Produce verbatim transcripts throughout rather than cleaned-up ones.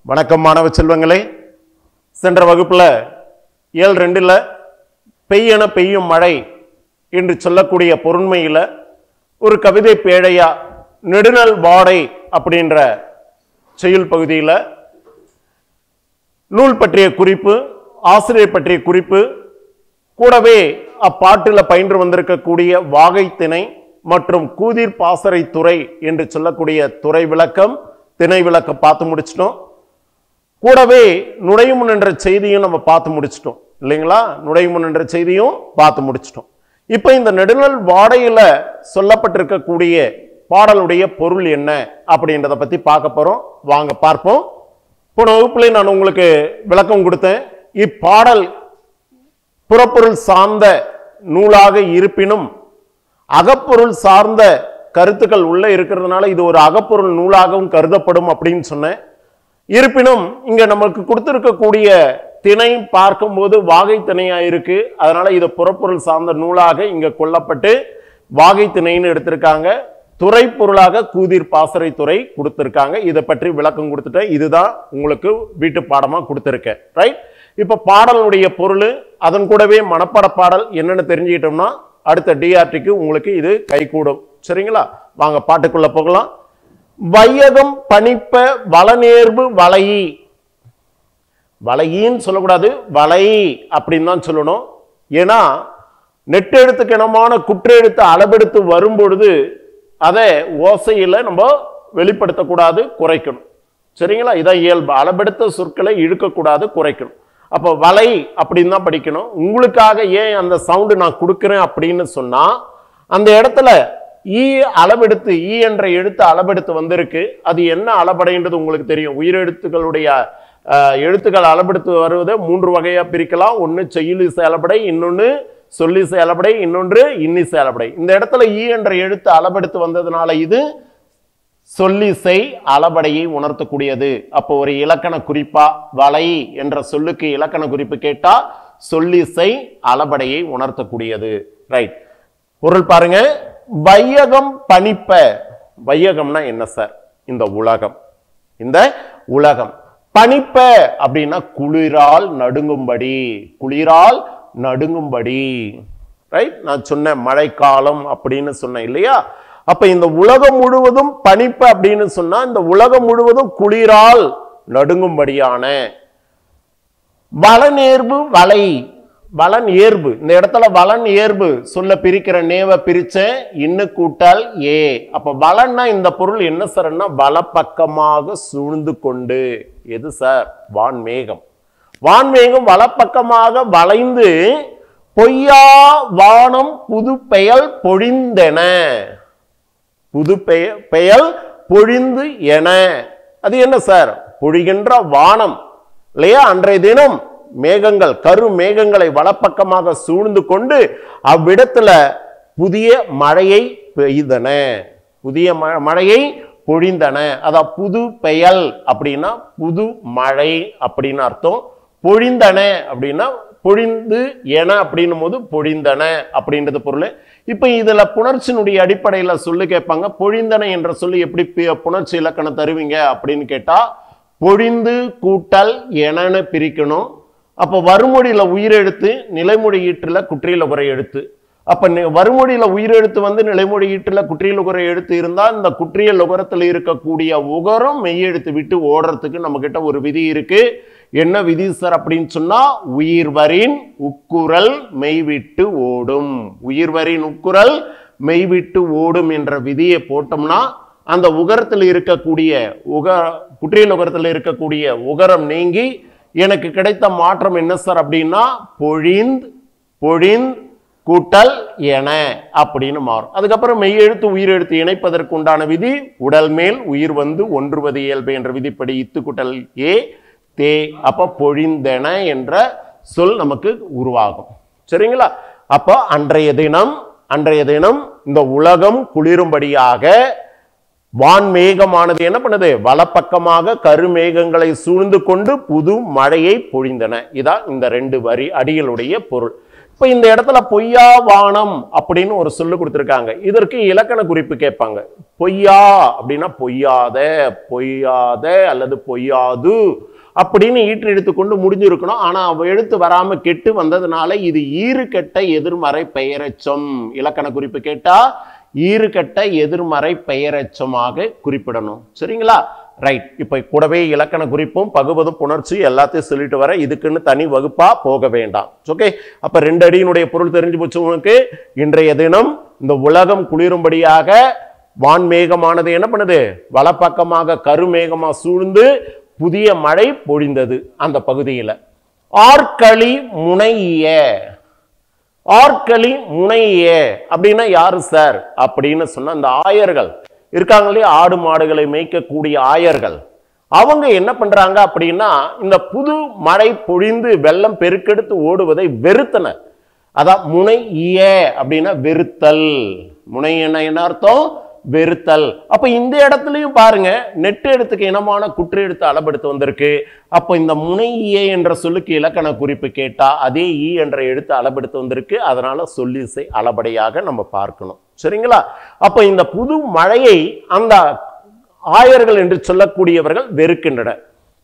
வணக்கம் மாணவ செல்வங்களே. சென்ற வகுப்புல ஏழு ரெண்டுல பெய்யன பெய்யும் மழை என்று சொல்லக்கூடிய பொருண்மையில ஒரு கவிதை பேழையா நெடுநல் வாடை அப்படின்ற செயல் பகுதியில் நூல் பற்றிய குறிப்பு, ஆசிரியர் பற்றிய குறிப்பு, கூடவே அப்பாட்டில் பயின்று வந்திருக்கக்கூடிய வாகை திணை மற்றும் கூதிர் பாசறை துறை என்று சொல்லக்கூடிய துறை விளக்கம், திணை விளக்கம் பார்த்து முடிச்சிட்டோம். கூடவே நுழைமுன் என்ற செய்தியும் நம்ம பார்த்து முடிச்சிட்டோம் இல்லைங்களா? நுழைமுன் என்ற செய்தியும் பார்த்து முடிச்சிட்டோம். இப்ப இந்த நெடுநல் வாடையில சொல்லப்பட்டிருக்கக்கூடிய பாடலுடைய பொருள் என்ன அப்படின்றத பத்தி பார்க்க போறோம். வாங்க பார்ப்போம். போன வகுப்புல நான் உங்களுக்கு விளக்கம் கொடுத்தேன். இப்பாடல் புறப்பொருள் சார்ந்த நூலாக இருப்பினும் அகப்பொருள் சார்ந்த கருத்துக்கள் உள்ள இருக்கிறதுனால இது ஒரு அகப்பொருள் நூலாகவும் கருதப்படும் அப்படின்னு சொன்னேன். இருப்பினும் இங்க நமக்கு கொடுத்திருக்கக்கூடிய திணை பார்க்கும்போது வாகை திணையா இருக்கு. அதனால இது புறப்பொருள் சார்ந்த நூலாக இங்க கொல்லப்பட்டு வாகை திணைன்னு எடுத்திருக்காங்க. துறை பொருளாக கூதிர் பாசறை துறை கொடுத்திருக்காங்க. இதை பற்றி விளக்கம் கொடுத்துட்டேன். இதுதான் உங்களுக்கு வீட்டு பாடமா கொடுத்திருக்கேன். ரைட். இப்ப பாடலுடைய பொருள், அதன் கூடவே மனப்பாட பாடல் என்னன்னு தெரிஞ்சுக்கிட்டோம்னா அடுத்த டிஆர்டிக்கு உங்களுக்கு இது கைகூடும். சரிங்களா? வாங்க பாட்டுக்குள்ள போகலாம். வையகம் பணிப்ப வளநேர்வு வளையி, வளையின்னு சொல்லக்கூடாது, வளை அப்படின்னு தான் சொல்லணும். ஏன்னா நெட்டெழுத்துக்கு இனமான குற்றெழுத்து அளவெடுத்து வரும்பொழுது அதை ஓசையில நம்ம வெளிப்படுத்தக்கூடாது, குறைக்கணும். சரிங்களா? இதான் இயல்பு. அளவெடுத்த சொற்களை இழுக்கக்கூடாது, குறைக்கணும். அப்போ வளை அப்படின்னு தான் படிக்கணும். உங்களுக்காக ஏன் அந்த சவுண்டு நான் கொடுக்குறேன் அப்படின்னு சொன்னா, அந்த இடத்துல ஈ அளவெடுத்து, ஈ என்ற எழுத்து அளவெடுத்து வந்திருக்கு. அது என்ன அளபடைன்றது உங்களுக்கு தெரியும். உயிரெழுத்துக்களுடைய எழுத்துக்கள் அளவெடுத்து வருவதை மூன்று வகையா பிரிக்கலாம். ஒன்று செய்யுளிசை அளபடை, இன்னொன்று சொல்லிசை அளபடை, இன்னொன்று இன்னிசை அளபடை. இந்த இடத்துல ஈ என்ற எழுத்து அளவெடுத்து வந்ததுனால இது சொல்லிசை அளபடையை உணர்த்தக்கூடியது. அப்போ ஒரு இலக்கண குறிப்பா வளை என்ற சொல்லுக்கு இலக்கண குறிப்பு கேட்டா சொல்லிசை அளபடையை உணர்த்தக்கூடியது. ரைட். பொருள் பாருங்க. வையகம் பணிப்ப, வையகம்னா என்ன சார்? இந்த உலகம். இந்த உலகம் பணிப்ப அப்படின்னா குளிரால் நடுங்கும்படி, குளிரால் நடுங்கும்படி. ரைட். நான் சொன்ன மழைக்காலம் அப்படின்னு சொன்னேன் இல்லையா? அப்ப இந்த உலகம் முழுவதும் பணிப்ப அப்படின்னு சொன்னா இந்த உலகம் முழுவதும் குளிரால் நடுங்கும்படியான வளநேர்வு வளை, வளன் ஏர்பு. இந்த இடத்துல வளன் ஏர்பு சொல்ல பிரிக்கிற நேவ பிரிச்ச இன்னு கூட்டல் ஏ. அப்ப வளன்னா இந்த பொருள் என்ன சார்னா வலப்பக்கமாக சூழ்ந்து கொண்டு. எது சார்? வான்மேகம். வான்மேகம் வலப்பக்கமாக வளைந்து பொய்யா வானம் புது பெயல் பொழிந்தென, புது பெய பெயல் பொழிந்து என. அது என்ன சார்? பொழிகின்ற வானம் இல்லையா? அன்றைய தினம் மேகங்கள், கரு மேகங்களை வலப்பக்கமாக சூழ்ந்து கொண்டு அவ்விடத்துல புதிய மழையை பெய்தன, புதிய மழையை பொழிந்தன. அதான் புது பெயல் அப்படின்னா புது மழை அப்படின்னு அர்த்தம். பொழிந்தன அப்படின்னா பொழிந்து என அப்படின்னும் போது பொழிந்தன அப்படின்றது பொருள். இப்ப இதுல புணர்ச்சியினுடைய அடிப்படையில சொல்லு கேட்பாங்க. பொழிந்தன என்ற சொல்லி எப்படி புணர்ச்சி இலக்கணம் தருவீங்க அப்படின்னு கேட்டா பொழிந்து கூட்டல் எனன்னு பிரிக்கணும். அப்ப வறுமொழியில உயிரெழுத்து, நிலைமொழி ஈற்றுல குற்றியல குறை எழுத்து. அப்ப வறுமொழியில உயிரெழுத்து வந்து நிலைமொழி ஈற்றுல குற்றியல குறை எழுத்து இருந்தா இந்த குற்றிய லுகரத்துல இருக்கக்கூடிய உகரம் மெய்யெழுத்து விட்டு ஓடுறதுக்கு நம்ம கிட்ட ஒரு விதி இருக்கு. என்ன விதி சார் அப்படின்னு சொன்னா உயிர்வரின் உக்குரல் மெய்விட்டு ஓடும். உயிர்வரின் உக்குரல் மெய்விட்டு ஓடும் என்ற விதியை போட்டோம்னா அந்த உகரத்தில் இருக்கக்கூடிய உக குற்றியல் உகரத்தில் இருக்கக்கூடிய உகரம் நீங்கி எனக்கு கிடைத்த மாற்றம் என்ன சார் அப்படின்னா பொழிந்த் பொழிந்த் கூட்டல் என அப்படின்னு மாறும். அதுக்கப்புறம் மெய்யெழுத்து உயிரெழுத்து இணைப்பதற்கு உண்டான விதி உடல் மேல் உயிர் வந்து ஒன்றுவது இயல்பு என்ற விதிப்படி இத்து கூட்டல் ஏ தே. அப்ப பொழிந்தென என்ற சொல் நமக்கு உருவாகும். சரிங்களா? அப்போ அன்றைய தினம், அன்றைய தினம் இந்த உலகம் குளிரும்படியாக வான்மேகமானது என்ன பண்ணுது? வலப்பக்கமாக கருமேகங்களை சூழ்ந்து கொண்டு புது மழையை பொழிந்தன. இதான் இந்த ரெண்டு வரி அடிகளுடைய பொருள். இப்ப இந்த இடத்துல பொய்யா வானம் அப்படின்னு ஒரு சொல்லு கொடுத்திருக்காங்க. இதற்கு இலக்கண குறிப்பு கேட்பாங்க. பொய்யா அப்படின்னா பொய்யாத, பொய்யாத அல்லது பொய்யாது அப்படின்னு ஈற்று எடுத்துக்கொண்டு முடிஞ்சிருக்கணும். ஆனா அவ எழுத்து வராம கெட்டு வந்ததுனால இது ஈறு கெட்ட எதிர்மறை பெயரெச்சம். இலக்கண குறிப்பு கேட்டா ஈறு கெட்ட எதிர்மறை பெயரெச்சமாக குறிப்பிடணும். சரிங்களா? ரைட். இப்ப கூடவே இலக்கண குறிப்பும் பகுவதும் புணர்ச்சி எல்லாத்தையும் சொல்லிட்டு வர, இதுக்குன்னு தனி வகுப்பா போக வேண்டாம். ஓகே, அப்ப ரெண்டு அடியினுடைய பொருள் தெரிஞ்சு போச்சு உங்களுக்கு. இன்றைய தினம் இந்த உலகம் குளிரும்படியாக வான்மேகமானது என்ன பண்ணுது, வலப்பக்கமாக கருமேகமா சூழ்ந்து புதிய மழை பொழிந்தது அந்த பகுதியில. ஆற்களி முனைய, ஆற்களி முனைய அப்படின்னா யாரு சார் அப்படின்னு சொன்னா அந்த ஆயர்கள் இருக்காங்களே, ஆடு மாடுகளை மேய்க்கக்கூடிய ஆயர்கள். அவங்க என்ன பண்றாங்க அப்படின்னா இந்த புது மழை பொழிந்து வெள்ளம் பெருக்கெடுத்து ஓடுவதை வெறுத்தனர். அதான் முனை இய அப்படின்னா வெறுத்தல். முனை என்ன என்ன அர்த்தம்? வெறுத்தல். அப்ப இந்த இடத்துலயும் பாருங்க, நெட்டு எழுத்துக்கு இனமான குற்று எழுத்து அளபெடுத்து வந்திருக்கு. அப்ப இந்த முனை இய என்ற சொல்லுக்கு இலக்கண குறிப்பு கேட்டா அதே ஈ என்ற எழுத்து அளபெடுத்து வந்திருக்கு. அதனால சொல்லிசை அளபடையாக நம்ம பார்க்கணும். சரிங்களா? அப்ப இந்த புது மழையை அந்த ஆயர்கள் என்று சொல்லக்கூடியவர்கள் வெறுக்கின்றனர்.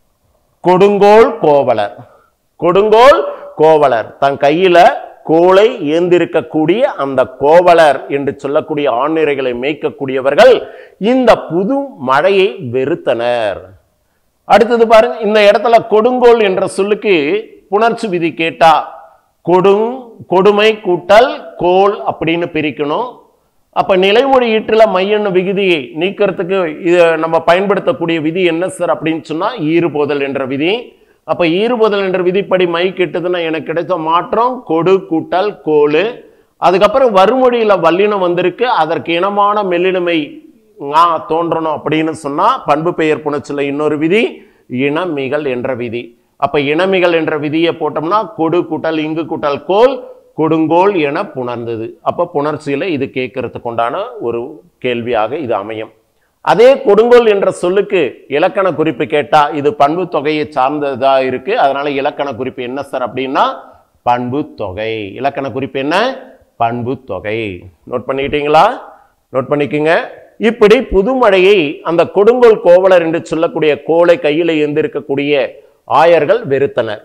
கொடுங்கோல் கோவலர், கொடுங்கோல் கோவலர் தன் கையில கோலை ஏந்திருக்கக்கூடிய அந்த கோவலர் என்று சொல்லக்கூடிய ஆண்நிறைகளை மேய்க்கக்கூடியவர்கள் இந்த புது மழையை வெறுத்தனர். அடுத்தது பாருங்க, இந்த இடத்துல கொடுங்கோல் என்ற சொல்லுக்கு புணர்ச்சி விதி கேட்டா கொடுங் கொடுமை கூட்டல் கோல் அப்படின்னு பிரிக்கணும். அப்ப நிலைமொழி ஈட்டுல மையெண்ணு விகுதியை நீக்கிறதுக்கு இது நம்ம பயன்படுத்தக்கூடிய விதி என்ன சார் அப்படின்னு சொன்னா ஈறுபோதல் என்ற விதி. அப்ப ஈறுபோதல் என்ற விதிப்படி மை கெட்டதுன்னா எனக்கு கிடைச்ச மாற்றம் கொடு கூட்டல் கோலு. அதுக்கப்புறம் வறுமொழியில வல்லினம் வந்திருக்கு, அதற்கு இனமான மெல்லினமை தோன்றணும் அப்படின்னு சொன்னா பண்பு பெயர் புணர்ச்சியில இன்னொரு விதி இனமிகள் என்ற விதி. அப்ப இனமிகள் என்ற விதியை போட்டோம்னா கொடு கூட்டல் இங்கு கூட்டல் கோல் கொடுங்கோல் என புணர்ந்தது. அப்ப புணர்ச்சியில இது கேட்கறதுக்கு உண்டான ஒரு கேள்வியாக இது அமையும். அதே கொடுங்கோல் என்ற சொல்லுக்கு இலக்கண குறிப்பு கேட்டா இது பண்பு தொகையை சார்ந்ததா இருக்கு. அதனால இலக்கண குறிப்பு என்ன சார் அப்படின்னா பண்பு தொகை. இலக்கண குறிப்பு என்ன? பண்பு தொகை. நோட் பண்ணிட்டீங்களா? நோட் பண்ணிக்கங்க. இப்படி புதுமழையை அந்த கொடுங்கோல் கோவலர் என்று சொல்லக்கூடிய கோலை கையில ஏந்திருக்கக்கூடிய ஆயர்கள் வெறுத்தனர்.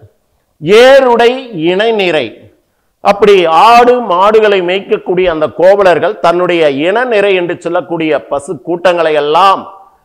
ஏருடை இணை நிறை, அப்படி ஆடு மாடுகளை மேய்க்கக்கூடிய அந்த கோவலர்கள் தன்னுடைய இன நிறை என்று சொல்லக்கூடிய பசு கூட்டங்களை எல்லாம்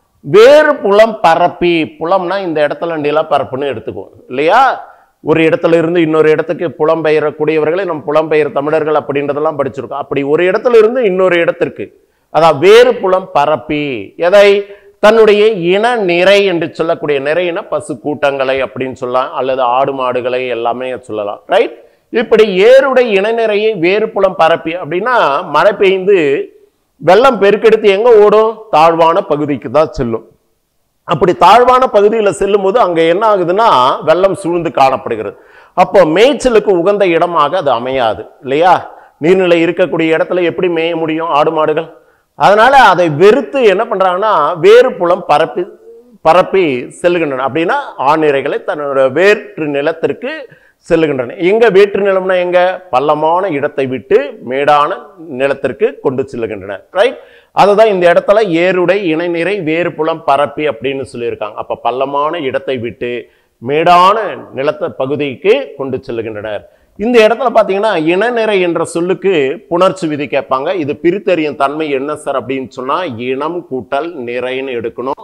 வேறு புலம் பரப்பி, புலம்னா இந்த இடத்துல நிலப்பரப்புன்னு எடுத்துக்குவோம் இல்லையா? ஒரு இடத்துல இருந்து இன்னொரு இடத்துக்கு புலம்பெயரக்கூடியவர்களை நம்ம புலம்பெயர் தமிழர்கள் அப்படின்றதெல்லாம் படிச்சிருக்கோம். அப்படி ஒரு இடத்துல இருந்து இன்னொரு இடத்திற்கு, அதான் வேறு புலம் பரப்பி எதை? தன்னுடைய இன நிறை என்று சொல்லக்கூடிய நிறையின பசு கூட்டங்களை அப்படின்னு சொல்லலாம், அல்லது ஆடு மாடுகளை எல்லாமே சொல்லலாம். ரைட்? இப்படி ஏருடைய இனநிறையை வேறு புலம் பரப்பி அப்படின்னா மழை பெய்ந்து வெள்ளம் பெருக்கெடுத்து எங்க ஓடும்? தாழ்வான பகுதிக்கு தான் செல்லும். அப்படி தாழ்வான பகுதியில் செல்லும் போது அங்க என்ன ஆகுதுன்னா வெள்ளம் சூழ்ந்து காணப்படுகிறது. அப்போ மேய்ச்சலுக்கு உகந்த இடமாக அது அமையாது இல்லையா? நீர்நிலை இருக்கக்கூடிய இடத்துல எப்படி மேய முடியும் ஆடு மாடுகள்? அதனால அதை வெறுத்து என்ன பண்றாங்கன்னா வேறு புலம் பரப்பி பரப்பி செல்லுகின்றன. அப்படின்னா ஆணிரைகளை தன்னோட வேற்று நிலத்திற்கு செல்லுகின்றன. எங்க வேற்று நிலம்னா எங்க? பள்ளமான இடத்தை விட்டு மேடான நிலத்திற்கு கொண்டு செல்லுகின்றன. ரைட்? அதுதான் இந்த இடத்துல ஏருடை இணை நிறை வேறு புலம் பரப்பி அப்படின்னு சொல்லியிருக்காங்க. அப்ப பள்ளமான இடத்தை விட்டு மேடான நிலத்த பகுதிக்கு கொண்டு செல்லுகின்றனர். இந்த இடத்துல பாத்தீங்கன்னா இனநிறை என்ற சொல்லுக்கு புணர்ச்சி விதி கேட்பாங்க. இது பிரித்தறியும் தன்மை என்ன சார் அப்படின்னு சொன்னா இனம் கூட்டல் நிறைன்னு எடுக்கணும்.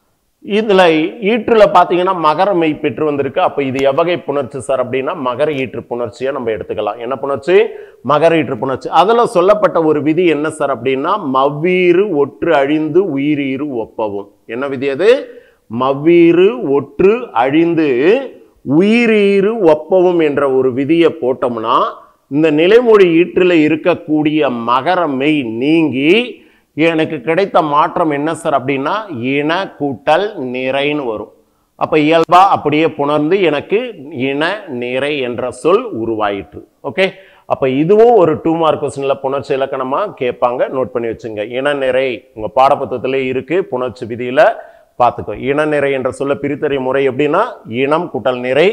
இதுல ஈற்றுல பாத்தீங்கன்னா மகர மெய் பெற்று வந்திருக்கு. அப்ப இது எவ்வகை புணர்ச்சி சார் அப்படின்னா மகர ஈற்று புணர்ச்சியை நம்ம எடுத்துக்கலாம். என்ன புணர்ச்சி? மகர ஈற்று புணர்ச்சி. அதுல சொல்லப்பட்ட ஒரு விதி என்ன சார் அப்படின்னா மவ்வீறு ஒற்று அழிந்து உயிரீறு ஒப்பவும். என்ன விதி அது? மவ்வீறு ஒற்று அழிந்து உயிரீறு ஒப்பவும் என்ற ஒரு விதியை போட்டோம்னா இந்த நிலைமொழி ஈற்றில் இருக்கக்கூடிய மகர மெய் நீங்கி எனக்கு கிடைத்த மாற்றம் என்ன சார் அப்படின்னா இன கூட்டல் நிறைன்னு வரும். அப்ப இயல்பா அப்படியே புணர்ந்து எனக்கு இன நிறை என்ற சொல் உருவாயிற்று. ஓகே, அப்ப இதுவும் ஒரு டூ மார்க் கொஸ்டின்ல புணர்ச்சி இலக்கணமா கேட்பாங்க. நோட் பண்ணி வச்சுங்க. இன நிறை உங்க பாடப்புத்தகத்திலே இருக்கு, புணர்ச்சி விதியில பார்த்துக்கோ. இன நிறை என்ற சொல்ல பிரித்தறியும் முறை எப்படின்னா இனம் கூட்டல் நிறை,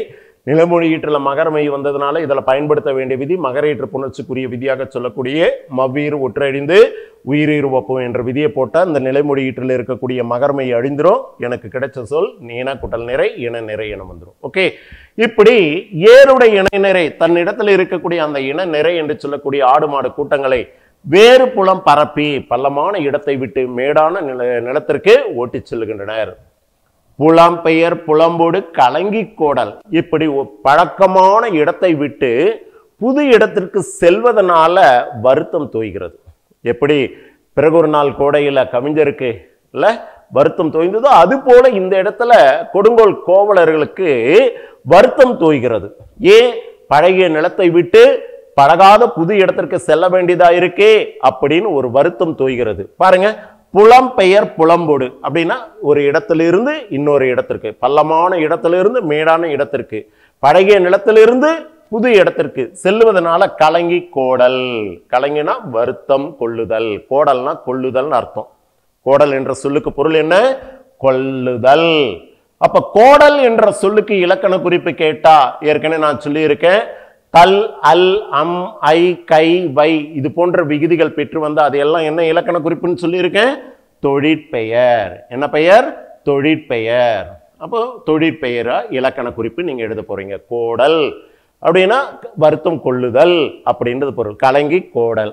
நிலமொழியீட்டுல மகரமை வந்ததுனால இதுல பயன்படுத்த வேண்டிய விதி மகரீற்று புணர்ச்சிக்குரிய விதியாக சொல்லக்கூடிய மவ்வீர் ஒற்றழிந்து உயிரீர் ஒப்பும் என்ற விதியை போட்டா இந்த நிலைமொழியீட்டில் இருக்கக்கூடிய மகரமை அழிந்துரும். எனக்கு கிடைச்ச சொல் நீன குட்டல் நிறை இன நிறை என வந்துடும். ஓகே, இப்படி ஏருடைய இணை நிறை தன்னிடத்தில் இருக்கக்கூடிய அந்த இன நிறை என்று சொல்லக்கூடிய ஆடு மாடு கூட்டங்களை வேறு புலம் பரப்பி பள்ளமான இடத்தை விட்டு மேடான நில நிலத்திற்கு ஓட்டி செல்லுகின்றனர். புலம்பெயர் புலம்போடு கலங்கி கோடல், இப்படி பழக்கமான இடத்தை விட்டு புது இடத்திற்கு செல்வதனால வருத்தம் தோய்கிறது. எப்படி பிறகு ஒரு நாள் கோடையில கவிஞருக்கு இல்ல வருத்தம் தோய்ந்ததோ அது போல இந்த இடத்துல கொடுங்கோல் கோவலர்களுக்கு வருத்தம் தோய்கிறது. ஏன்? பழைய நிலத்தை விட்டு பழகாத புது இடத்திற்கு செல்ல வேண்டியதா இருக்கே அப்படின்னு ஒரு வருத்தம் தோய்கிறது. பாருங்க, புலம்பெயர் புலம்போடு அப்படின்னா ஒரு இடத்திலிருந்து இன்னொரு இடத்திற்கு, பள்ளமான இடத்திலிருந்து மேடான இடத்திற்கு, பழைய நிலத்திலிருந்து புது இடத்திற்கு செல்லுவதனால கலங்கி கோடல். கலங்கினா வருத்தம் கொள்ளுதல், கோடல்னா கொள்ளுதல் அர்த்தம். கோடல் என்ற சொல்லுக்கு பொருள் என்ன? கொள்ளுதல். அப்ப கோடல் என்ற சொல்லுக்கு இலக்கண குறிப்பு கேட்டா ஏற்கனவே நான் சொல்லி இருக்கேன், தல் அல் அம் ஐ கை வை இது போன்ற விகுதிகள் பெற்று வந்தா அது எல்லாம் என்ன இலக்கண குறிப்புன்னு சொல்லி இருக்கேன்? தொழிற்பெயர். என்ன பெயர்? தொழிற்பெயர். அப்போ தொழிற்பெயரா இலக்கண குறிப்பு நீங்க எழுத போறீங்க. கோடல் அப்படின்னா வருத்தம் கொள்ளுதல் அப்படின்றது பொருள். கலங்கி கோடல்.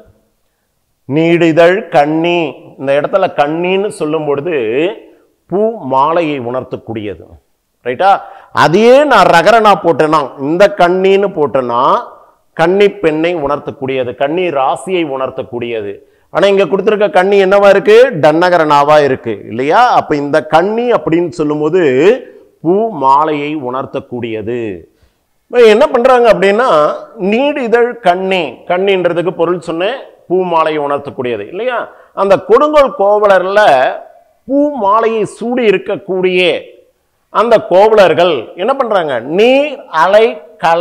நீடிதழ் கண்ணி, இந்த இடத்துல கண்ணின்னு சொல்லும் பொழுது பூ மாலையை உணர்த்தக்கூடியது. ரைட்டா? அதையே நான் ரகரனா போட்டேன்னா இந்த கண்ணின்னு போட்டேன்னா கன்னி பெண்ணை உணர்த்தக்கூடியது, கன்னி ராசியை உணர்த்தக்கூடியது. ஆனா இங்க கொடுத்திருக்க கண்ணி என்னவா இருக்கு? டன்னகரனாவா இருக்கு இல்லையா? அப்ப இந்த கண்ணி அப்படின்னு சொல்லும் போது பூ மாலையை உணர்த்தக்கூடியது. என்ன பண்றாங்க அப்படின்னா நீடிதழ் கண்ணி, கண்ணின்றதுக்கு பொருள் சொன்னேன், பூ மாலையை உணர்த்தக்கூடியது இல்லையா? அந்த கொடுங்கோல் கோவலர்ல பூ மாலையை சூடி இருக்கக்கூடிய அந்த கோவலர்கள் என்ன பண்றாங்க? நீர் அலை கல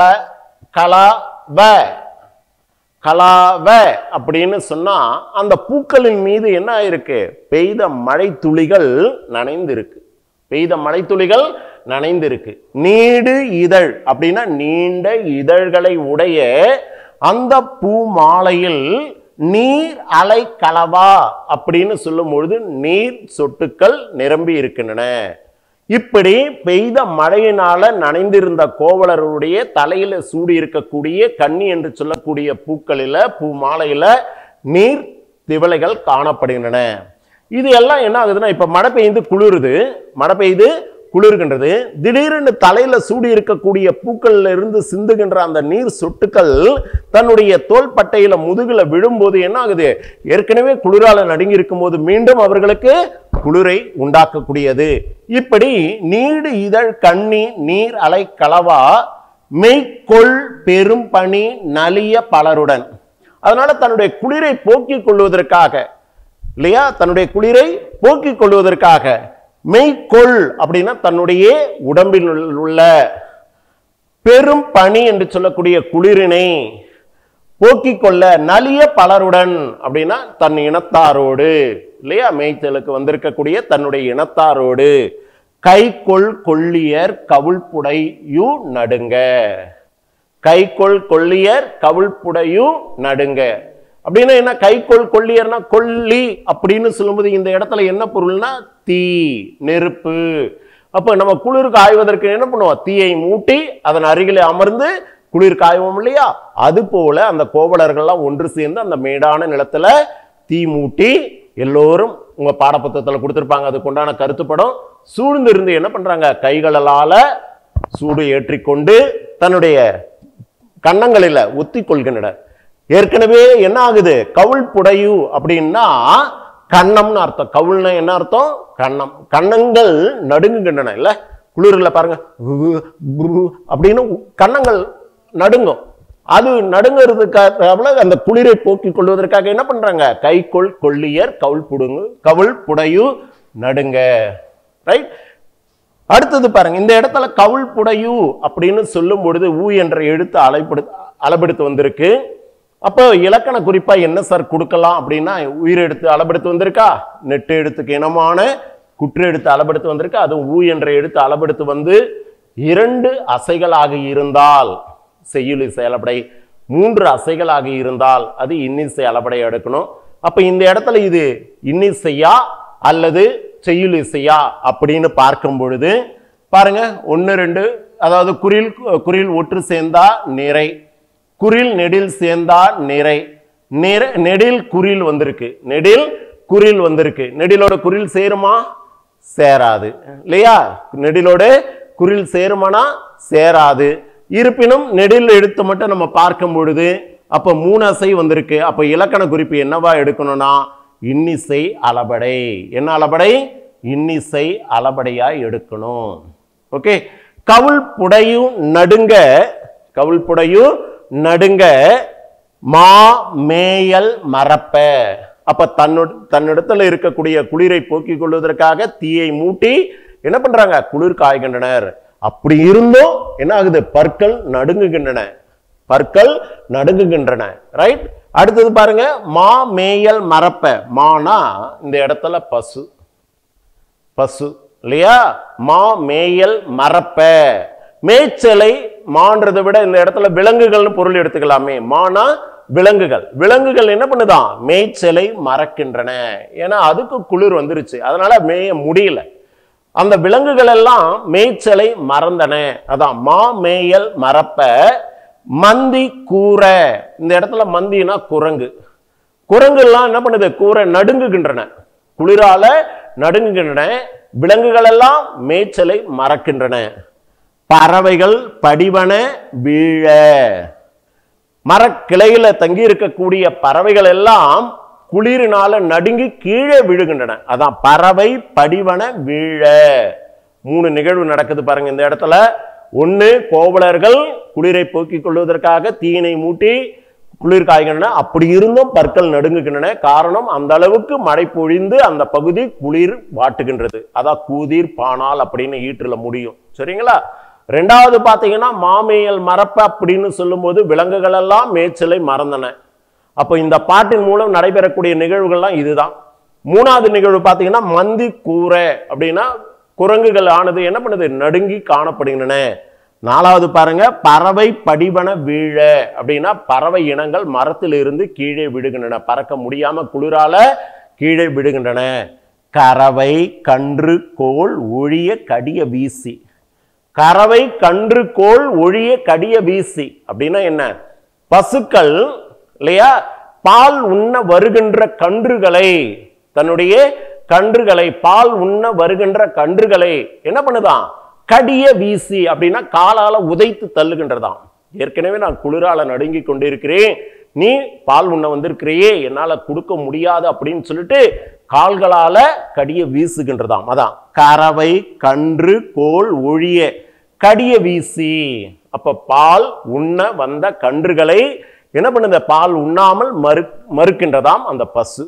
கலாவ கலாவ அப்படின்னு சொன்னா அந்த பூக்களின் மீது என்ன ஆயிருக்கு? பெய்த மழை துளிகள் நனைந்திருக்கு. பெய்த மழை துளிகள் நனைந்திருக்கு. நீடு இதழ் அப்படின்னா நீண்ட இதழ்களை உடைய அந்த பூ மாலையில் நீர் அலை கலவா அப்படின்னு சொல்லும் பொழுது நீர் சொட்டுக்கள் நிரம்பி இருக்கின்றன. இப்படி பெய்த மழையினால நனைந்திருந்த கோவலருடைய தலையில சூடி இருக்கக்கூடிய கன்னி என்று சொல்லக்கூடிய பூக்களில பூ மாலையில நீர் திவலைகள் காணப்படுகின்றன. இது எல்லாம் என்ன ஆகுதுன்னா இப்ப மழை பெய்து குளிருது, மழை பெய்து குளிர்கின்றது. திடீரென்று தலையில சூடி இருக்கக்கூடிய பூக்கள்ல இருந்து சிந்துகின்ற அந்த நீர் சொட்டுக்கள் தன்னுடைய தோள்பட்டையில முதுகுல விழும்போது என்ன ஆகுது? ஏற்கனவே குளிரால நடுங்கி இருக்கும் போது மீண்டும் அவர்களுக்கு குளிரை உண்டாக்கக்கூடியது. இப்படி நீடு இதழ் கண்ணி நீர் அலை கலவா மெய்கொள் பெரும் பணி நலிய பலருடன், அதனால தன்னுடைய குளிரை போக்கிக் கொள்வதற்காக இல்லையா, தன்னுடைய குளிரை போக்கிக் கொள்வதற்காக மெய்கொள் அப்படின்னா தன்னுடைய உடம்பில் உள்ள பெரும் பனி என்று சொல்லக்கூடிய குளிரினை போக்கிக் கொள்ள நலிய பலருடன் அப்படின்னா தன் இனத்தாரோடு இல்லையா, மேய்ச்சலுக்கு வந்திருக்கக்கூடிய தன்னுடைய இனத்தாரோடு கைகொள் கொள்ளியர் கவுள்புடையு நடுங்க. கைகொள் கொள்ளியர் கவுள்புடையு நடுங்க அப்படின்னா என்ன? கைகொள் கொள்ளியர்னா கொல்லி அப்படின்னு சொல்லும்போது இந்த இடத்துல என்ன பொருள்னா தீ, நெருப்பு. அப்ப நம்ம குளிர் காய்வதற்கு என்ன பண்ணுவோம்? தீயை மூட்டி அதன் அருகிலே அமர்ந்து குளிர் காய்வோம் இல்லையா? அது போல அந்த கோவலர்கள்லாம் ஒன்று சேர்ந்து அந்த மேடான நிலத்துல தீ மூட்டி எல்லோரும் உங்க பாடப்புத்தகத்துல கொடுத்திருப்பாங்க, அதுக்கு உண்டான கருத்துப்படம் சூழ்ந்து இருந்து என்ன பண்றாங்க? கைகளால சூடு ஏற்றிக்கொண்டு தன்னுடைய கன்னங்களில ஒத்தி கொள்கின்றனர். ஏற்கனவே என்ன ஆகுது? கவுள் புடையு அப்படின்னா கண்ணம்னு அர்த்தம். கவுள்னா என்ன அர்த்தம்? கண்ணம். கண்ணங்கள் நடுங்குகின்றன இல்ல, குளிர்ல பாருங்க அப்படின்னு கண்ணங்கள் நடுங்கும். அது நடுங்கிறதுக்காக அந்த குளிரை போக்கிக் கொள்வதற்காக என்ன பண்றாங்க? கைகொள் கொள்ளியர் கவுள் புடுங்கு கவுள் புடையு நடுங்க. ரைட். அடுத்தது பாருங்க, இந்த இடத்துல கவுள் புடையு அப்படின்னு சொல்லும் பொழுது ஊ என்ற எழுத்து அலைப்படு அளபெடுத்து வந்திருக்கு. அப்போ இலக்கண குறிப்பா என்ன சார் கொடுக்கலாம் அப்படின்னா உயிரெடுத்து அளபெடுத்து வந்திருக்கா, நெட்டு எழுத்துக்கு இனமான குற்று எடுத்து அளபெடுத்து வந்திருக்கு. அது ஊ என்ற எழுத்து அளபெடுத்து வந்து இரண்டு அசைகளாக இருந்தால் செய்யுளிசை அளபடை, மூன்று அசைகளாக இருந்தால் அது இன்னிசை அளபடை எடுக்கணும். அப்ப இந்த இடத்துல இது இன்னிசையா அல்லது செய்யுளிசையா அப்படின்னு பார்க்கும் பொழுது பாருங்க, ஒன்னு ரெண்டு, அதாவது குறில் குறில் ஒற்று சேர்ந்தா நிறை, குறில் நெடில் சேர்ந்தா நிறை, நெடில் குறில் வந்திருக்கு, நெடில் குறில் வந்திருக்கு. நெடிலோட குறில் சேருமா? சேராது இல்லையா? நெடிலோட குறில் சேருமானா சேராது. இருப்பினும் நெடில் எழுத்து மட்டும் நம்ம பார்க்கும் பொழுது அப்ப மூணு அசை வந்திருக்கு. அப்ப இலக்கண குறிப்பு என்னவா எடுக்கணும்னா இன்னிசை அளபடை. என்ன அளபடை? இன்னிசை அளபடையா எடுக்கணும். ஓகே. கவுள் புடையும் நடுங்க, கவுள் புடையும் நடுங்க மா மேயல் மறப்ப. அப்ப தன்னோட தன்னிடத்துல இருக்கக்கூடிய குளிரை போக்கிக் கொள்வதற்காக தீயை மூட்டி என்ன பண்றாங்க? குளிர் காய்கின்றனர். அப்படி இருந்தும் என்ன ஆகுது? பற்கள் நடுங்குகின்றன, பற்கள் நடுங்குகின்றன. ரைட். அடுத்தது பாருங்க, மா மேயல் மறப்ப. மானா இந்த இடத்துல பசு, பசு இல்லையா? மா மேயல் மறப்ப. மேய்ச்சலை மான்றதை விட இந்த இடத்துல விலங்குகள்னு பொருள் எடுத்துக்கலாமே. மானா விலங்குகள், விலங்குகள் என்ன பண்ணுதான்? மேய்ச்சலை மறக்கின்றன. ஏன்னா அதுக்கு குளிர் வந்துருச்சு, அதனால மேய முடியல. அந்த விலங்குகள் எல்லாம் மேய்ச்சலை மறந்தன. அதான் மா மேயல் மறப்ப. மந்தி கூரை. இந்த இடத்துல மந்தினா குரங்கு. குரங்கு எல்லாம் என்ன பண்ணுது? கூரை நடுங்குகின்றன, குளிரால நடுங்குகின்றன. விலங்குகள் எல்லாம் மேய்ச்சலை மறக்கின்றன. பறவைகள் படிவன வீழ. மரக்கிளையில தங்கி இருக்கக்கூடிய பறவைகள் எல்லாம் குளிரினால நடுங்கி கீழே விழுகின்றன. அதான் பறவை படிவன வீழ. மூணு நிகழ்வு நடக்குது பாருங்க இந்த இடத்துல. ஒன்னு, கோவலர்கள் குளிரை போக்கிக் கொள்வதற்காக தீயினை மூட்டி குளிர் காய்கின்றன. அப்படி இருந்தும் பற்கள் நடுங்குகின்றன. காரணம், அந்த அளவுக்கு மழை பொழிந்து அந்த பகுதி குளிர் வாட்டுகின்றது. அதான் கூதிர் பானால் அப்படின்னு ஈற்றுல முடியும். சரிங்களா? ரெண்டாவது பாத்தீங்கன்னா மாமேயல் மறப்ப அப்படின்னு சொல்லும் போது விலங்குகள் எல்லாம் மேய்ச்சலை மறந்தன. அப்ப இந்த பாட்டின் மூலம் நடைபெறக்கூடிய நிகழ்வுகள்லாம் இதுதான். மூணாவது நிகழ்வு பாத்தீங்கன்னா மந்தி கூரை அப்படின்னா குரங்குகள் ஆனது என்ன பண்ணுது? நடுங்கி காணப்படுகின்றன. நாலாவது பாருங்க, பறவை படிவன வீழ அப்படின்னா பறவை இனங்கள் மரத்தில் இருந்து கீழே விடுகின்றன, பறக்க முடியாம குளிரால கீழே விடுகின்றன. கறவை கன்று கோல் ஒழிய கடிய வீசி. கறவை கன்று கோல் ஒழிய கடிய வீசி அப்படின்னா என்ன? பசுக்கள் இல்லையா, பால் உண்ண வருகின்ற கன்றுகளை, தன்னுடைய கன்றுகளை, பால் உண்ண வருகின்ற கன்றுகளை என்ன பண்ணுதான்? கடிய வீசி அப்படின்னா காலால உதைத்து தள்ளுகின்றதாம். ஏற்கனவே நான் குளிரால நடுங்கி கொண்டிருக்கிறேன், நீ பால் உண்ண வந்திருக்கிறையே, என்னால கொடுக்க முடியாது அப்படின்னு சொல்லிட்டு கால்களால கடிய வீசுகின்றதாம். அதான் கறவை கன்று கோல் ஒழிய கடிய வீசி. அப்ப பால் உண்ண வந்த கன்றுகளை என்ன பண்ணுது? பால் உண்ணாமல் மறு மறுக்கின்றதாம் அந்த பசு.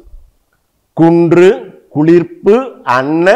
குன்று குளிர்ப்பு அன்ன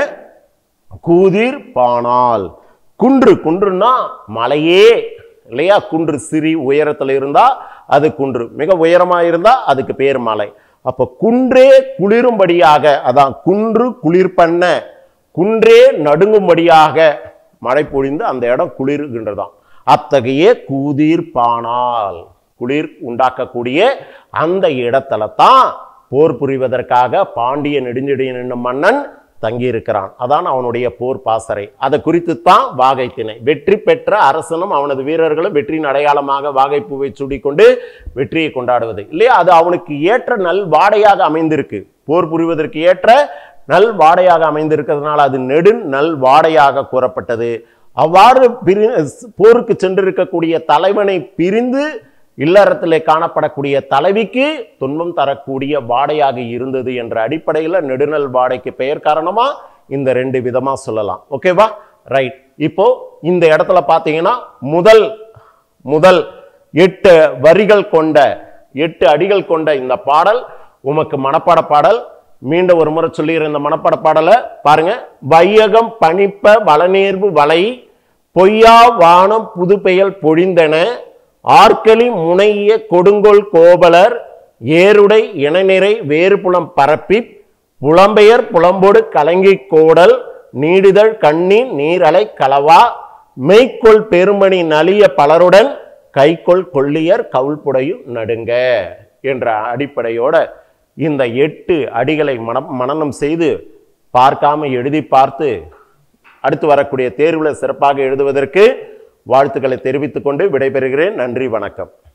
கூதிர் பானால். குன்று, குன்றுன்னா மலையே இல்லையா? குன்று சிறி உயரத்துல இருந்தா அது குன்று, மிக உயரமா இருந்தா அதுக்கு பேர் மலை. அப்ப குன்றே குளிரும்படியாக, அதான் குன்று குளிர் பண்ண, குன்றே நடுங்கும்படியாக மழை பொழிந்து அந்த இடம் குளிர்கின்றதாம். அத்தகைய கூதிர் பானால், குளிர் உண்டாக்கக்கூடிய அந்த இடத்துல தான் போர் புரிவதற்காக பாண்டிய நெடுஞ்செழியன் என்னும் மன்னன் தங்கி இருக்கிறான். அதான் அவனுடைய போர் பாசறை. அதை குறித்து தான் வாகை திணை. வெற்றி பெற்ற அரசனும் அவனது வீரர்களும் வெற்றியின் அடையாளமாக வாகைப்பூவை சூடிக்கொண்டு வெற்றியை கொண்டாடுவது இல்லையா? அது அவனுக்கு ஏற்ற நல் வாடையாக அமைந்திருக்கு. போர் புரிவதற்கு ஏற்ற நல் வாடையாக அமைந்திருக்கிறதுனால அது நெடு நல் வாடையாக கூறப்பட்டது. அவ்வாறு பிரி போருக்கு சென்றிருக்கக்கூடிய தலைவனை பிரிந்து இல்லறத்திலே காணப்படக்கூடிய தலைவிக்கு துன்பம் தரக்கூடிய வாடையாக இருந்தது என்ற அடிப்படையில் நெடுநல் வாடைக்கு பெயர் காரணமா இந்த ரெண்டு விதமா சொல்லலாம். ஓகேவா? ரைட். இப்போ இந்த இடத்துல பாத்தீங்கன்னா முதல் முதல் எட்டு வரிகள் கொண்ட, எட்டு அடிகள் கொண்ட இந்த பாடல் உமக்கு மனப்பாட பாடல். மீண்டும் ஒரு முறை சொல்லிடுற இந்த மனப்பாட பாடலை பாருங்க. வையகம் பணிப்ப வளநேர்வு வளை பொய்யா வானம் புதுப்பெயல் பொழிந்தன ஆர்கலி முனைய கொடுங்கோல் கோபலர் ஏருடை இனநிறை வேறு புலம் பரப்பி புலம்பெயர் புலம்போடு கலங்கி கோடல் நீடுதல் கண்ணி நீரலை கலவா மெய்க்கொள் பெருமணி நலிய பலருடன் கைக்கொள் கொள்ளியர் கவுள்புடையும் நடுங்க என்ற அடிப்படையோட இந்த எட்டு அடிகளை மனம் மனனம் செய்து பார்க்காம எழுதி பார்த்து அடுத்து வரக்கூடிய தேர்வுல சிறப்பாக எழுதுவதற்கு வாழ்த்துக்களை தெரிவித்துக் கொண்டு விடைபெறுகிறேன். நன்றி, வணக்கம்.